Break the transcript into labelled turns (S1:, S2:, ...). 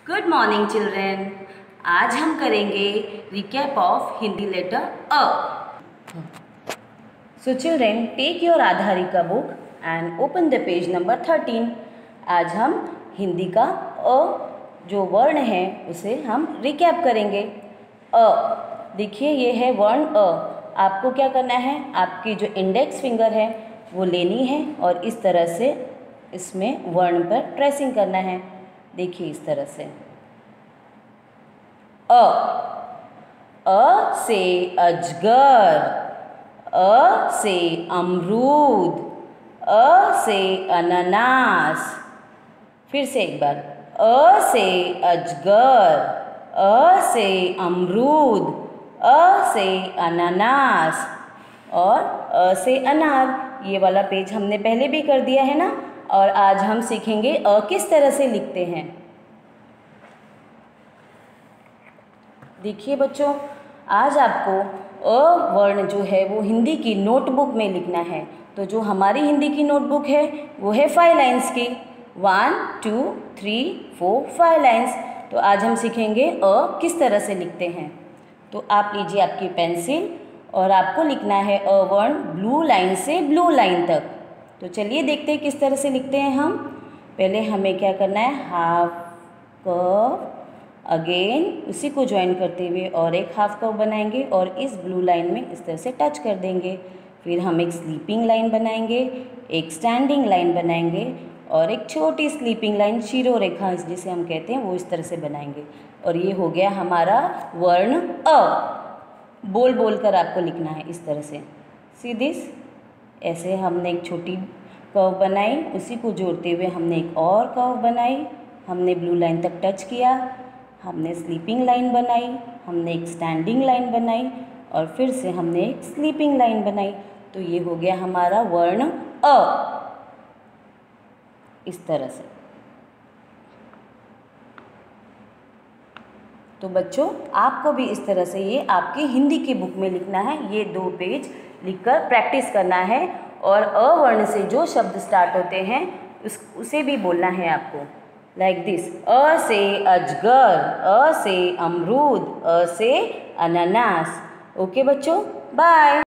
S1: Good morning children. आज हम करेंगे रिकैप ऑफ हिंदी लेटर अ। सो चिल्ड्रेन, टेक योर आधारिका book and open the page number 13। आज हम हिंदी का अ जो वर्ण है उसे हम रिकैप करेंगे। अ देखिए, ये है वर्ण अ। आपको क्या करना है, आपकी जो इंडेक्स फिंगर है वो लेनी है और इस तरह से इसमें वर्ण पर ट्रेसिंग करना है। देखिए इस तरह से अ से अजगर, अ से अमरूद, अ से अनानास। फिर से एक बार, अ से अजगर, अ से अमरूद, अ से अनानास और अ से अनार। ये वाला पेज हमने पहले भी कर दिया है ना। और आज हम सीखेंगे अ किस तरह से लिखते हैं। देखिए बच्चों, आज आपको अ वर्ण जो है वो हिंदी की नोटबुक में लिखना है। तो जो हमारी हिंदी की नोटबुक है वो है 5 लाइन्स की। 1 2 3 4 5 लाइन्स। तो आज हम सीखेंगे अ किस तरह से लिखते हैं। तो आप लीजिए आपकी पेंसिल और आपको लिखना है अ वर्ण ब्लू लाइन से ब्लू लाइन तक। तो चलिए देखते हैं किस तरह से लिखते हैं हम। पहले हमें क्या करना है, हाफ कर्व, अगेन उसी को ज्वाइन करते हुए और एक हाफ कर्व बनाएंगे और इस ब्लू लाइन में इस तरह से टच कर देंगे। फिर हम एक स्लीपिंग लाइन बनाएंगे, एक स्टैंडिंग लाइन बनाएंगे और एक छोटी स्लीपिंग लाइन, शिरो रेखा जिसे हम कहते हैं, वो इस तरह से बनाएंगे। और ये हो गया हमारा वर्ण अ। बोल बोल कर आपको लिखना है इस तरह से। सी दिस, ऐसे हमने एक छोटी कर्व बनाई, उसी को जोड़ते हुए हमने एक और कर्व बनाई, हमने ब्लू लाइन तक टच किया, हमने स्लीपिंग लाइन बनाई, हमने एक स्टैंडिंग लाइन बनाई और फिर से हमने एक स्लीपिंग लाइन बनाई। तो ये हो गया हमारा वर्ण अ इस तरह से। तो बच्चों, आपको भी इस तरह से ये आपकी हिंदी की बुक में लिखना है। ये 2 पेज लिखकर प्रैक्टिस करना है और अ वर्ण से जो शब्द स्टार्ट होते हैं उसे भी बोलना है आपको। लाइक दिस, अ से अजगर, अ से अमरूद, अ से अनानास। ओके बच्चों, बाय।